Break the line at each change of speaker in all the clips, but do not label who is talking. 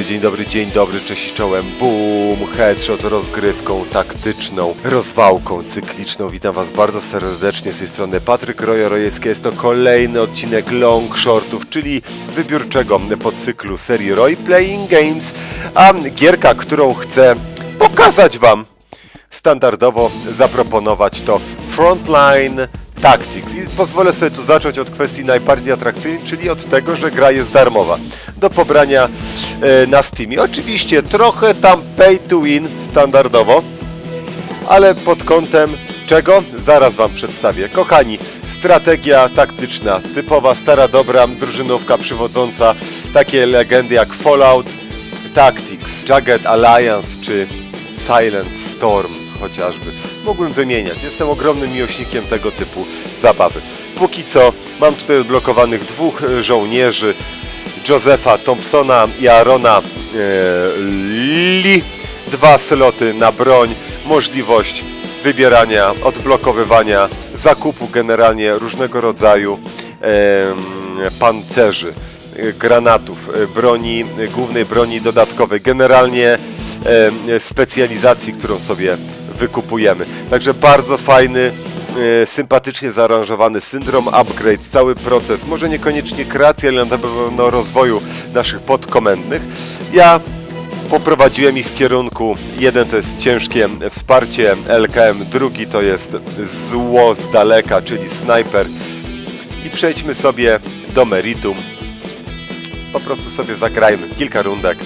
dzień dobry, cześć i czołem, boom, headshot rozgrywką taktyczną, rozwałką cykliczną. Witam was bardzo serdecznie, z tej strony Patryk Rojo-Rojewski. Jest to kolejny odcinek Long Shortów, czyli wybiórczego podcyklu serii Roy Playing Games, a gierka, którą chcę pokazać wam, standardowo zaproponować, to Frontline Tactics. I pozwolę sobie tu zacząć od kwestii najbardziej atrakcyjnej, czyli od tego, że gra jest darmowa do pobrania na Steamie. Oczywiście trochę tam pay to win standardowo, ale pod kątem czego? Zaraz wam przedstawię. Kochani, strategia taktyczna, typowa, stara, dobra drużynówka przywodząca takie legendy jak Fallout Tactics, Jagged Alliance czy Silent Storm chociażby. Mógłbym wymieniać. Jestem ogromnym miłośnikiem tego typu zabawy. Póki co mam tutaj odblokowanych dwóch żołnierzy, Josepha Thompsona i Aarona Lee. 2 sloty na broń, możliwość wybierania, odblokowywania, zakupu generalnie różnego rodzaju pancerzy, granatów, broni, głównej broni dodatkowej, generalnie specjalizacji, którą sobie wykupujemy. Także bardzo fajny, sympatycznie zaaranżowany syndrom upgrade, cały proces, może niekoniecznie kreacji, ale na pewno rozwoju naszych podkomendnych. Ja poprowadziłem ich w kierunku, jeden to jest ciężkie wsparcie LKM, drugi to jest zło z daleka, czyli snajper. I przejdźmy sobie do meritum. Po prostu sobie zagrajmy kilka rundek.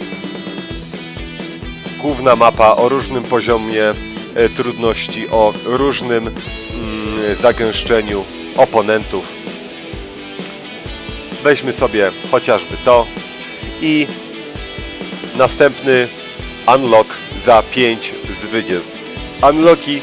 Główna mapa o różnym poziomie trudności, o różnym zagęszczeniu oponentów. Weźmy sobie chociażby to i następny unlock za 5 zwycięstw. Unlocki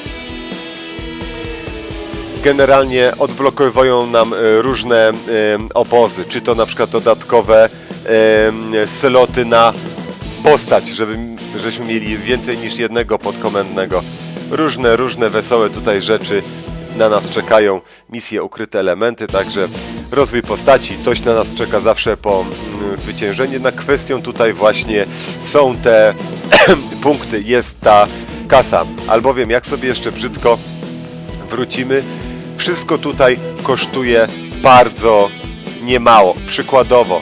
generalnie odblokowują nam różne obozy, czy to na przykład dodatkowe sloty na postać, żebyśmy mieli więcej niż jednego podkomendnego. Różne wesołe tutaj rzeczy na nas czekają, misje, ukryte elementy, także rozwój postaci, coś na nas czeka zawsze po zwyciężeniu. Jednak kwestią tutaj właśnie są te punkty, jest ta kasa, albowiem jak sobie jeszcze brzydko wrócimy, wszystko tutaj kosztuje bardzo niemało. Przykładowo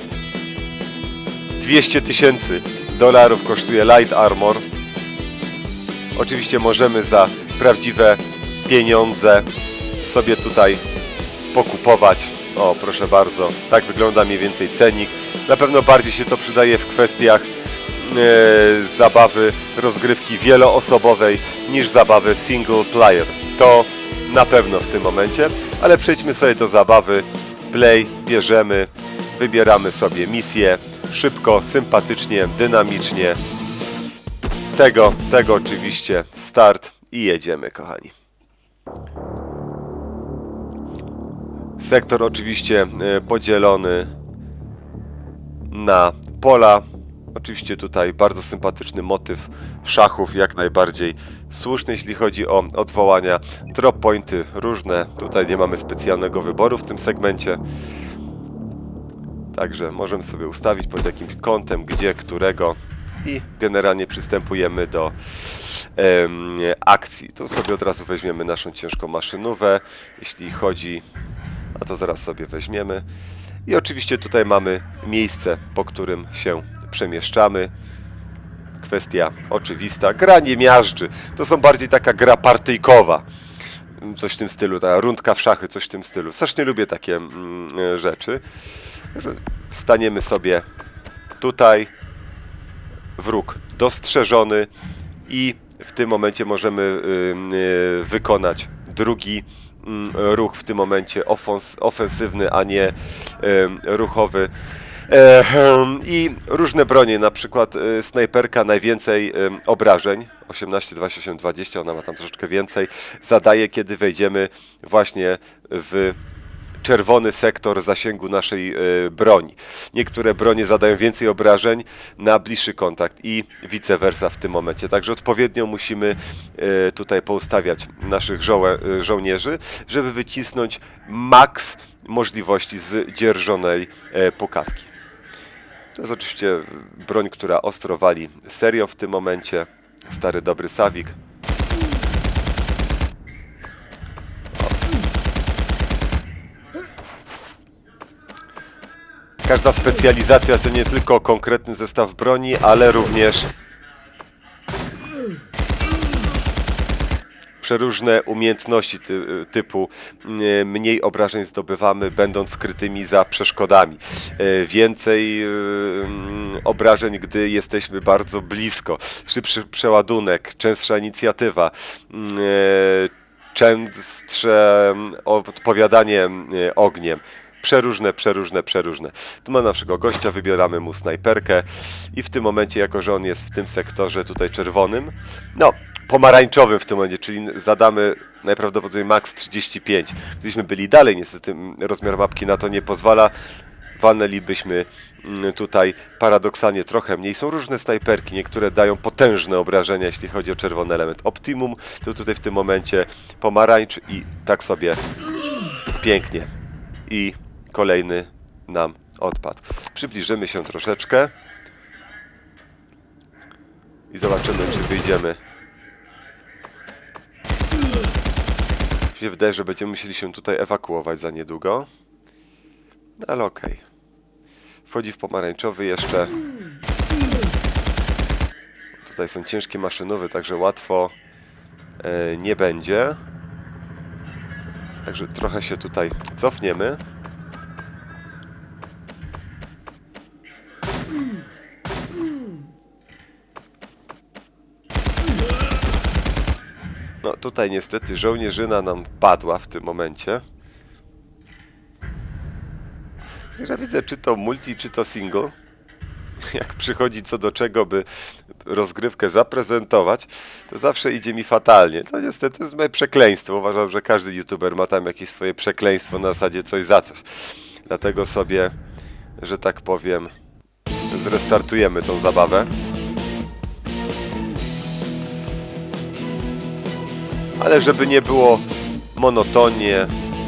200 000 $ kosztuje Light Armor. Oczywiście możemy za prawdziwe pieniądze sobie tutaj pokupować. O, proszę bardzo, tak wygląda mniej więcej cenik. Na pewno bardziej się to przydaje w kwestiach zabawy, rozgrywki wieloosobowej niż zabawy single player. To na pewno w tym momencie, ale przejdźmy sobie do zabawy. Play, bierzemy, wybieramy sobie misję. Szybko, sympatycznie, dynamicznie. Tego oczywiście start i jedziemy, kochani. Sektor oczywiście podzielony na pola. Oczywiście tutaj bardzo sympatyczny motyw szachów, jak najbardziej słuszny, jeśli chodzi o odwołania. Drop pointy różne. Tutaj nie mamy specjalnego wyboru w tym segmencie. Także możemy sobie ustawić pod jakimś kątem, gdzie, którego i generalnie przystępujemy do akcji. Tu sobie od razu weźmiemy naszą ciężką maszynówkę, jeśli chodzi, a to zaraz sobie weźmiemy. I oczywiście tutaj mamy miejsce, po którym się przemieszczamy. Kwestia oczywista. Gra nie miażdży. To są bardziej taka gra partyjkowa. Coś w tym stylu, ta rundka w szachy, coś w tym stylu. Strasznie lubię takie rzeczy. Staniemy sobie tutaj, wróg dostrzeżony i w tym momencie możemy wykonać drugi ruch, w tym momencie ofensywny, a nie ruchowy. I różne bronie, na przykład snajperka najwięcej obrażeń, 18, 28, 20, ona ma tam troszeczkę więcej, zadaje, kiedy wejdziemy właśnie w czerwony sektor zasięgu naszej broni. Niektóre bronie zadają więcej obrażeń na bliższy kontakt i vice versa w tym momencie. Także odpowiednio musimy tutaj poustawiać naszych żołnierzy, żeby wycisnąć maks możliwości z dzierżonej pukawki. To jest oczywiście broń, która ostro wali serio w tym momencie. Stary dobry Savik. Każda specjalizacja to nie tylko konkretny zestaw broni, ale również przeróżne umiejętności typu mniej obrażeń zdobywamy, będąc skrytymi za przeszkodami. Więcej obrażeń, gdy jesteśmy bardzo blisko. Szybszy przeładunek, częstsza inicjatywa, częstsze odpowiadanie ogniem. Przeróżne. Tu ma naszego gościa, wybieramy mu snajperkę i w tym momencie, jako że on jest w tym sektorze tutaj czerwonym, no pomarańczowym w tym momencie, czyli zadamy najprawdopodobniej max 35. Gdybyśmy byli dalej, niestety rozmiar mapki na to nie pozwala, walnęlibyśmy tutaj paradoksalnie trochę mniej. Są różne snajperki, niektóre dają potężne obrażenia, jeśli chodzi o czerwony element. Optimum to tutaj w tym momencie pomarańcz i tak sobie pięknie. I kolejny nam odpadł. Przybliżymy się troszeczkę i zobaczymy, czy wyjdziemy. Mi się wydaje, że będziemy musieli się tutaj ewakuować za niedługo. Ale okej. Wchodzi w pomarańczowy jeszcze. Tutaj są ciężkie maszynowe, także łatwo nie będzie. Także trochę się tutaj cofniemy. No tutaj niestety żołnierzyna nam padła w tym momencie. Ja widzę, czy to multi, czy to single. Jak przychodzi co do czego, by rozgrywkę zaprezentować, to zawsze idzie mi fatalnie. To niestety jest moje przekleństwo. Uważam, że każdy youtuber ma tam jakieś swoje przekleństwo na zasadzie coś za coś. Dlatego sobie, że tak powiem, zrestartujemy tą zabawę. Ale żeby nie było monotonnie.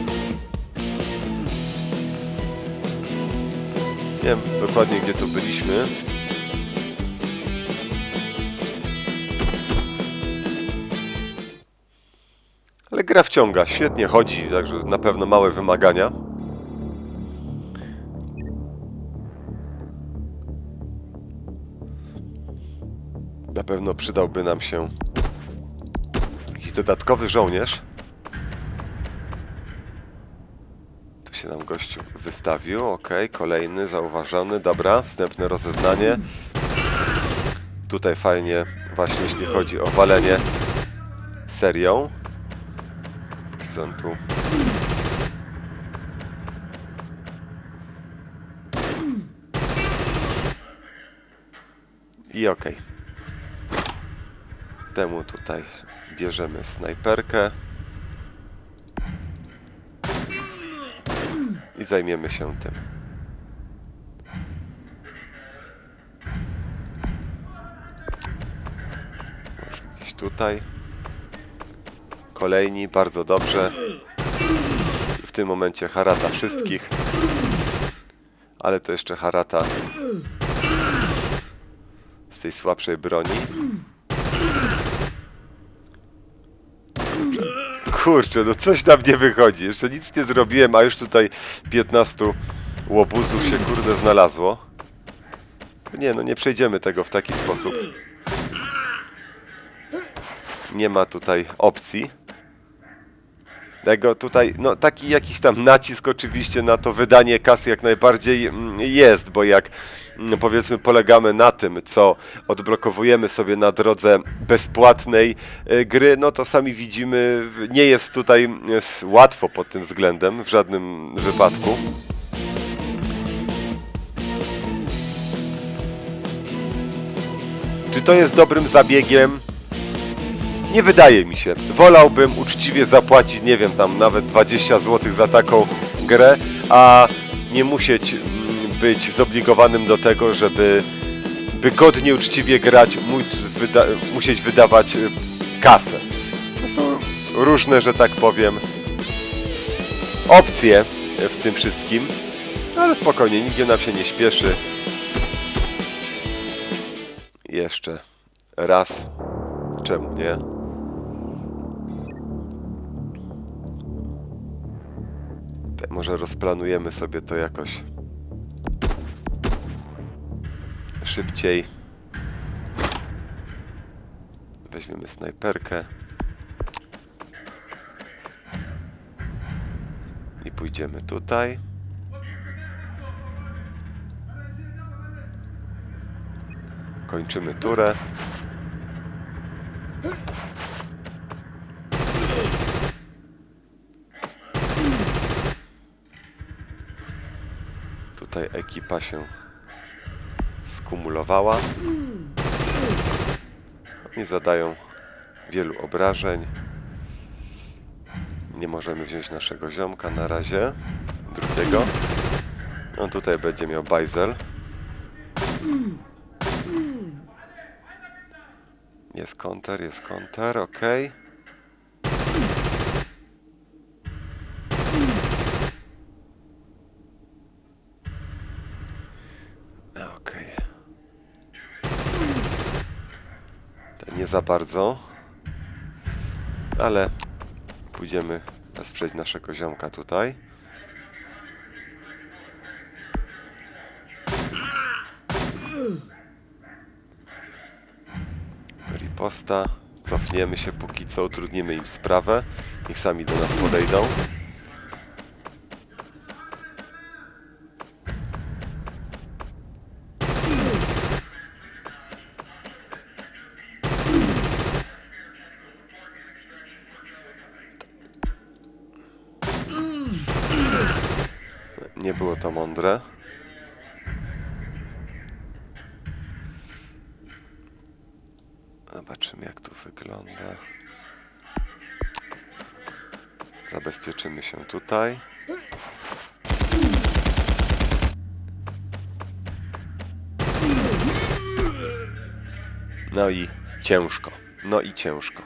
Nie wiem dokładnie, gdzie tu byliśmy. Ale gra wciąga, świetnie chodzi, także na pewno małe wymagania. Na pewno przydałby nam się jakiś dodatkowy żołnierz. Tu się nam gościu wystawił, ok, kolejny zauważony, dobra, wstępne rozeznanie. Tutaj fajnie właśnie jeśli chodzi o walenie serią. Co on tu? I ok. Temu tutaj bierzemy snajperkę. I zajmiemy się tym. Może gdzieś tutaj. Kolejni, bardzo dobrze. W tym momencie harata wszystkich. Ale to jeszcze harata z tej słabszej broni. Kurczę, no coś tam nie wychodzi. Jeszcze nic nie zrobiłem, a już tutaj 15 łobuzów się kurde znalazło. Nie, no nie przejdziemy tego w taki sposób. Nie ma tutaj opcji. Tego tutaj, no taki jakiś tam nacisk oczywiście na to wydanie kasy jak najbardziej jest, bo jak powiedzmy polegamy na tym, co odblokowujemy sobie na drodze bezpłatnej gry, no to sami widzimy, nie jest tutaj łatwo pod tym względem w żadnym wypadku. Czy to jest dobrym zabiegiem? Nie wydaje mi się. Wolałbym uczciwie zapłacić, nie wiem, tam nawet 20 zł za taką grę, a nie musieć być zobligowanym do tego, żeby godnie, uczciwie grać, musieć wydawać kasę. To są różne, że tak powiem, opcje w tym wszystkim, ale spokojnie, nigdzie nam się nie śpieszy. jeszcze raz. Czemu nie? Może rozplanujemy sobie to jakoś szybciej. Weźmiemy snajperkę. I pójdziemy tutaj. Kończymy turę. Tutaj ekipa się skumulowała. Nie zadają wielu obrażeń. Nie możemy wziąć naszego ziomka na razie. Drugiego. On tutaj będzie miał bajzel. Jest counter, ok. Okej. Nie za bardzo. Ale pójdziemy wesprzeć naszego ziomka tutaj. Riposta. Cofniemy się póki co, utrudnimy im sprawę. Niech sami do nas podejdą. Nie było to mądre. Zobaczymy, jak tu wygląda. Zabezpieczymy się tutaj. No i ciężko. No i ciężko.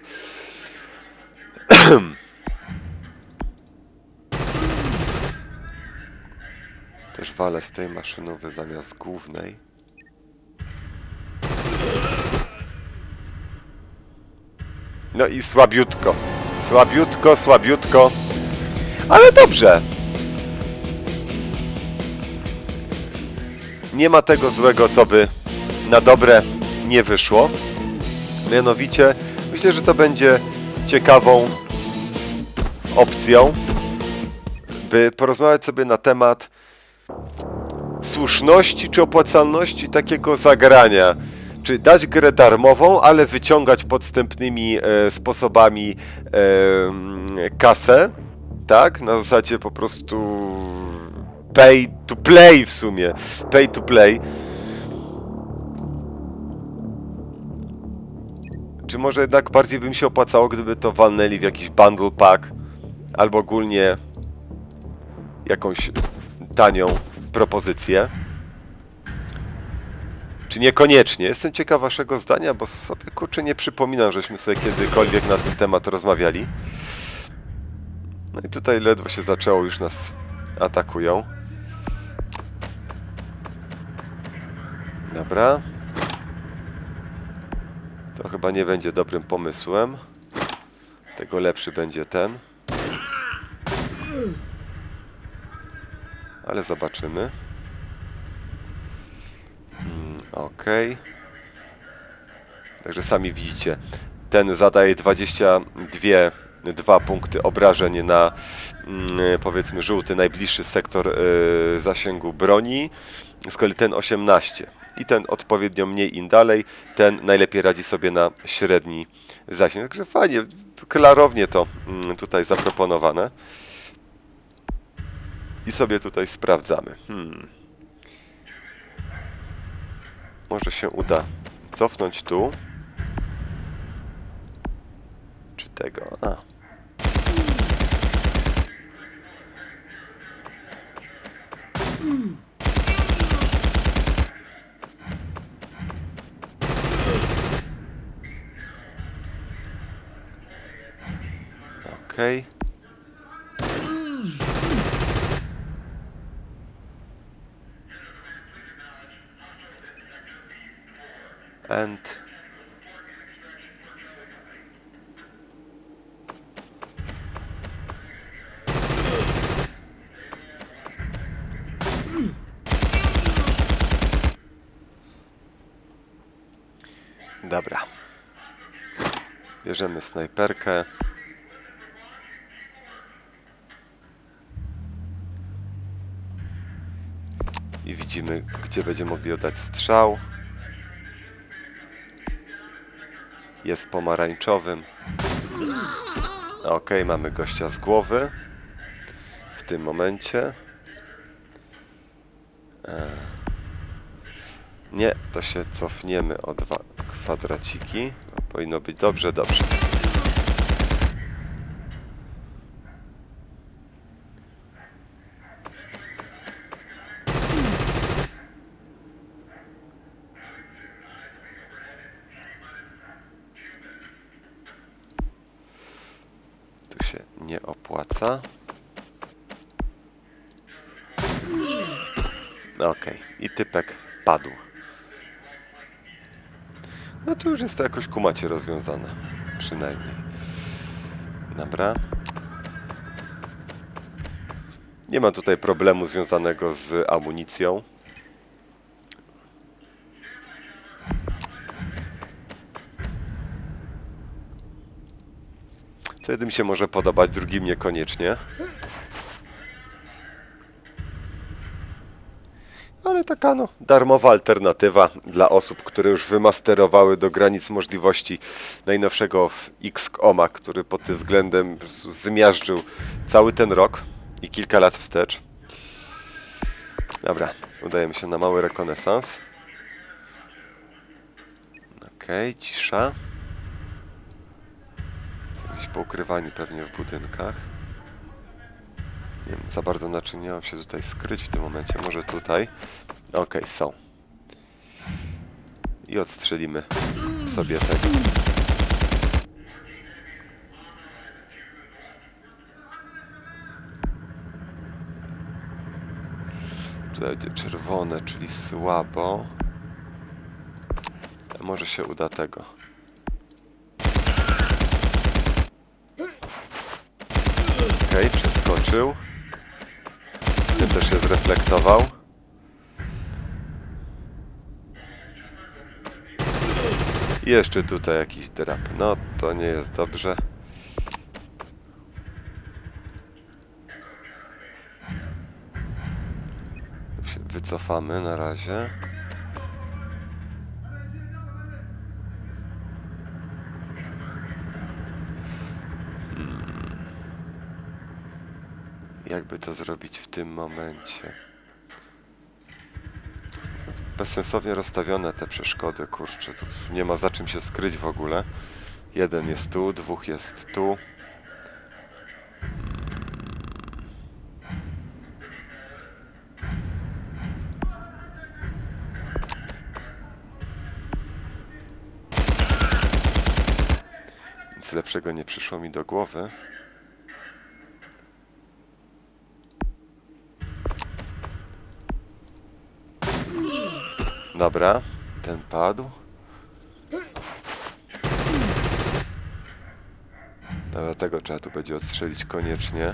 Też walę z tej maszynowy zamiast głównej. No i słabiutko. Słabiutko, słabiutko. Ale dobrze. Nie ma tego złego, co by na dobre nie wyszło. Mianowicie, myślę, że to będzie ciekawą opcją, by porozmawiać sobie na temat słuszności czy opłacalności takiego zagrania. Czy dać grę darmową, ale wyciągać podstępnymi sposobami kasę, tak? Na zasadzie po prostu pay to play w sumie. Pay to play. Czy może jednak bardziej by mi się opłacało, gdyby to walnęli w jakiś bundle pack albo ogólnie jakąś tanią propozycję? Czy niekoniecznie? Jestem ciekaw waszego zdania, bo sobie, kurczę, nie przypominam, żeśmy sobie kiedykolwiek na ten temat rozmawiali. No i tutaj ledwo się zaczęło, już nas atakują. Dobra. To chyba nie będzie dobrym pomysłem. Tego lepszy będzie ten. Ale zobaczymy. Okej. Także sami widzicie, ten zadaje 22 punkty obrażeń na powiedzmy żółty, najbliższy sektor zasięgu broni, z kolei ten 18. I ten odpowiednio mniej im dalej, ten najlepiej radzi sobie na średni zasięg. Także fajnie, klarownie to tutaj zaproponowane. I sobie tutaj sprawdzamy. Może się uda cofnąć tu. Czy tego? Okej. End. Dobra. Bierzemy snajperkę. I widzimy, gdzie będziemy mogli oddać strzał. Jest pomarańczowym. Ok, mamy gościa z głowy. W tym momencie. Nie, to się cofniemy o 2 kwadraciki. Powinno być dobrze, dobrze. Tu się nie opłaca. Ok, i typek padł. No to już jest to jakoś kumacie rozwiązane. Przynajmniej. Dobra. Nie ma tutaj problemu związanego z amunicją. Co jednym się może podobać, drugim niekoniecznie. Ale taka no, darmowa alternatywa dla osób, które już wymasterowały do granic możliwości najnowszego XCOM-a, który pod tym względem zmiażdżył cały ten rok i kilka lat wstecz. Dobra, udajemy się na mały rekonesans. Okej, cisza. Są gdzieś poukrywani pewnie w budynkach. Nie wiem za bardzo na czym nie mam się tutaj skryć w tym momencie. Może tutaj. Okej, są. I odstrzelimy sobie tego. Tutaj będzie czerwone, czyli słabo. A może się uda tego. Okej, przeskoczył. Tym też się zreflektował. I jeszcze tutaj jakiś drap. No, to nie jest dobrze. Tu się wycofamy na razie. Jakby to zrobić w tym momencie? Bezsensownie rozstawione te przeszkody, kurczę, tu nie ma za czym się skryć w ogóle. Jeden jest tu, dwóch jest tu. Nic lepszego nie przyszło mi do głowy. Dobra, ten padł. Dobra, tego trzeba tu będzie odstrzelić koniecznie.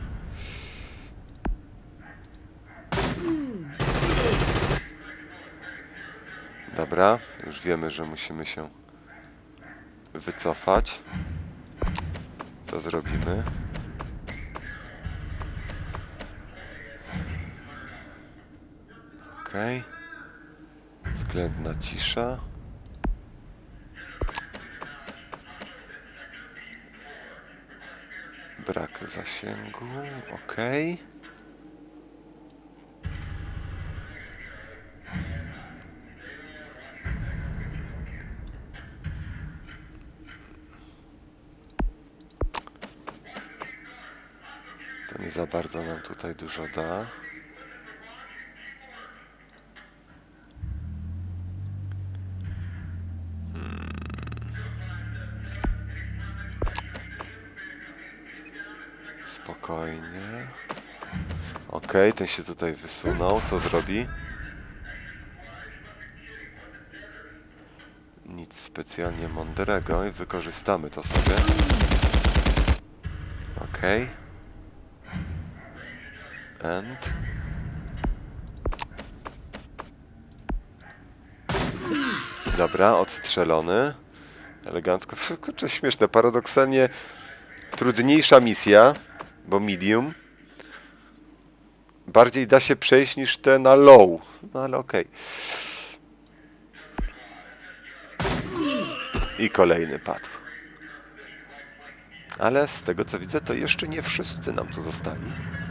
Dobra, już wiemy, że musimy się wycofać. To zrobimy. Okej. Względna cisza. Brak zasięgu. Okej. To nie za bardzo nam tutaj dużo da. Spokojnie. Okej, ten się tutaj wysunął. Co zrobi? specjalnie mądrego i wykorzystamy to sobie. Okej. And... Dobra, odstrzelony. Elegancko. Kurczę, śmieszne. Paradoksalnie trudniejsza misja, bo medium. Bardziej da się przejść niż te na low. No ale okej. I kolejny padł. Ale z tego co widzę, to jeszcze nie wszyscy nam tu zostali.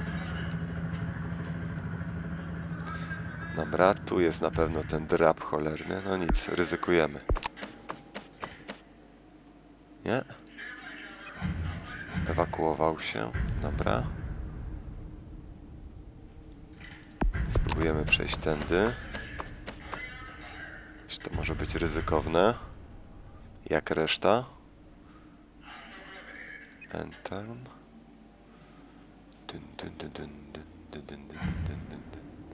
Dobra, tu jest na pewno ten drap cholerny. No nic, ryzykujemy. Nie? Ewakuował się. Dobra. Spróbujemy przejść tędy. Czy to może być ryzykowne? Jak reszta? Enter. Dun, dun, dun, dun, dun, dun, dun, dun, dun, dun.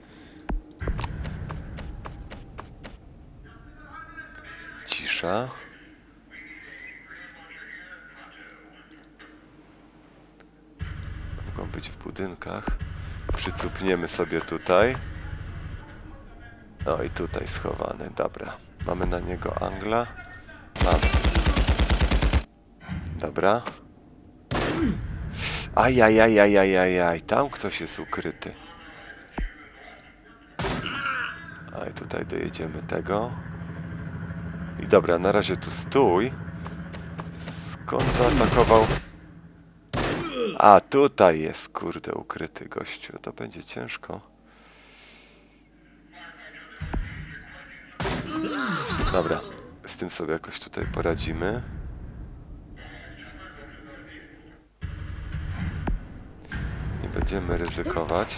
Cisza. Mogą być w budynkach. Przycupniemy sobie tutaj. No i tutaj schowany. Dobra. Mamy na niego angla. Mamy. Dobra. Ajajajajajajaj. Tam ktoś jest ukryty. A i tutaj dojedziemy tego. I dobra, na razie tu stój. Skąd zaatakował? A, tutaj jest, kurde, ukryty gościu. To będzie ciężko. Dobra, z tym sobie jakoś tutaj poradzimy. Nie będziemy ryzykować.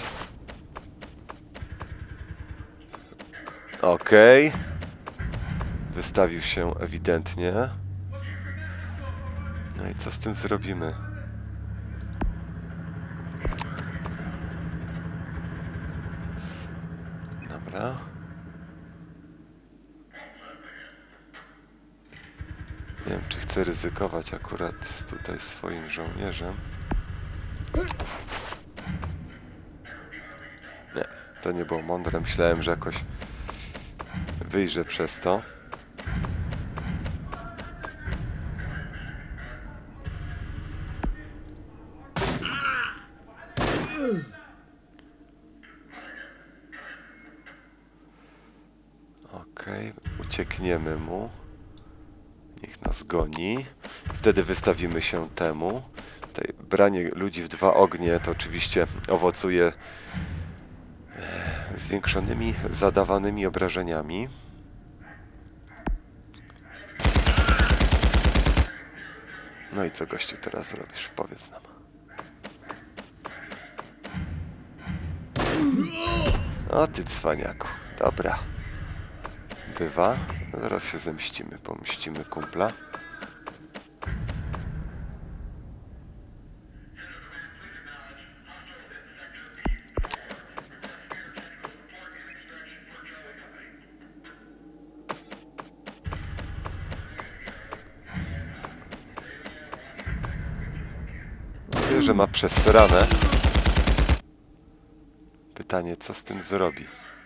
Okej. Wystawił się ewidentnie. No i co z tym zrobimy? Dobra. Nie wiem, czy chcę ryzykować akurat tutaj swoim żołnierzem. Nie, to nie było mądre. Myślałem, że jakoś wyjrzę przez to. Okej, uciekniemy mu. Niech nas goni. Wtedy wystawimy się temu. Tutaj branie ludzi w dwa ognie to oczywiście owocuje zwiększonymi, zadawanymi obrażeniami. No i co, gościu, teraz zrobisz? Powiedz nam. O ty cwaniaku. Dobra. Bywa. No zaraz się zemścimy. Pomścimy kumpla. Wie, że ma przesrane. Pytanie, co z tym zrobi?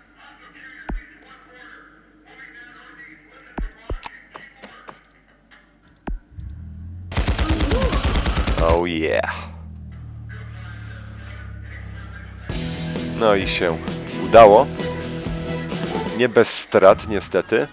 Oh yeah. No i się udało. Nie bez strat, niestety.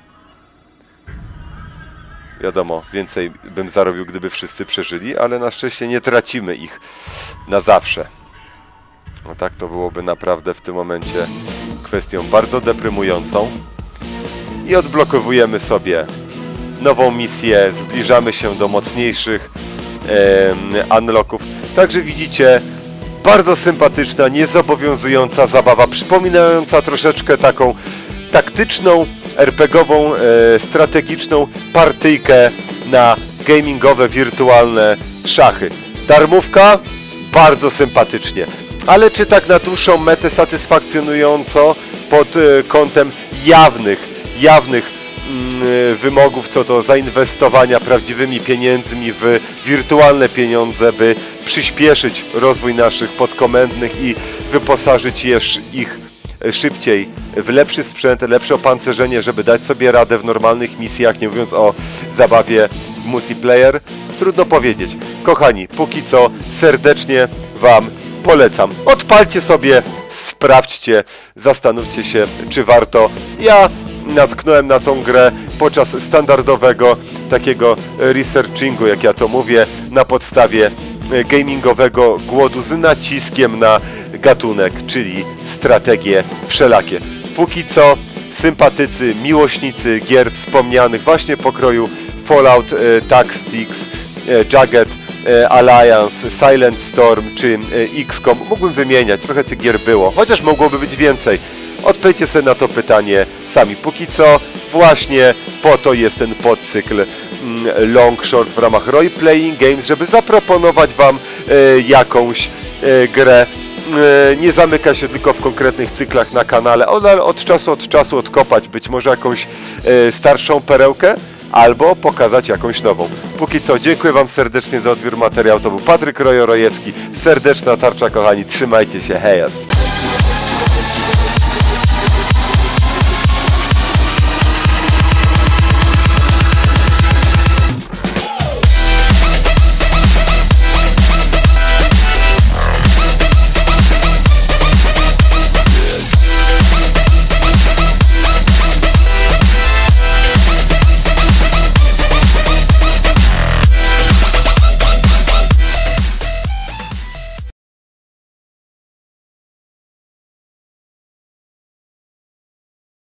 Wiadomo, więcej bym zarobił, gdyby wszyscy przeżyli, ale na szczęście nie tracimy ich na zawsze. No tak, to byłoby naprawdę w tym momencie kwestią bardzo deprymującą. I odblokowujemy sobie nową misję, zbliżamy się do mocniejszych unlocków. Także widzicie, bardzo sympatyczna, niezobowiązująca zabawa, przypominająca troszeczkę taką taktyczną, RPGową, strategiczną partyjkę na gamingowe, wirtualne szachy. Darmówka? Bardzo sympatycznie. Ale czy tak na dłuższą metę satysfakcjonująco pod kątem jawnych wymogów co do zainwestowania prawdziwymi pieniędzmi w wirtualne pieniądze, by przyspieszyć rozwój naszych podkomendnych i wyposażyć ich szybciej w lepszy sprzęt, lepsze opancerzenie, żeby dać sobie radę w normalnych misjach, nie mówiąc o zabawie w multiplayer. Trudno powiedzieć. Kochani, póki co serdecznie Wam polecam. Odpalcie sobie, sprawdźcie, zastanówcie się, czy warto. Ja natknąłem na tą grę podczas standardowego takiego researchingu, jak ja to mówię, na podstawie gamingowego głodu z naciskiem na gatunek, czyli strategie wszelakie. Póki co sympatycy, miłośnicy gier wspomnianych właśnie pokroju Fallout Tactics, Jagged Alliance, Silent Storm czy XCOM, mógłbym wymieniać, trochę tych gier było, chociaż mogłoby być więcej. Odpowiedzcie sobie na to pytanie sami. Póki co właśnie po to jest ten podcykl Long Short w ramach Role Playing Games, żeby zaproponować Wam jakąś grę. Nie zamyka się tylko w konkretnych cyklach na kanale, ale od czasu odkopać być może jakąś starszą perełkę, albo pokazać jakąś nową. Póki co dziękuję Wam serdecznie za odbiór materiału. To był Patryk Rojo-Rojewski. Serdeczna tarcza, kochani. Trzymajcie się. Hejas!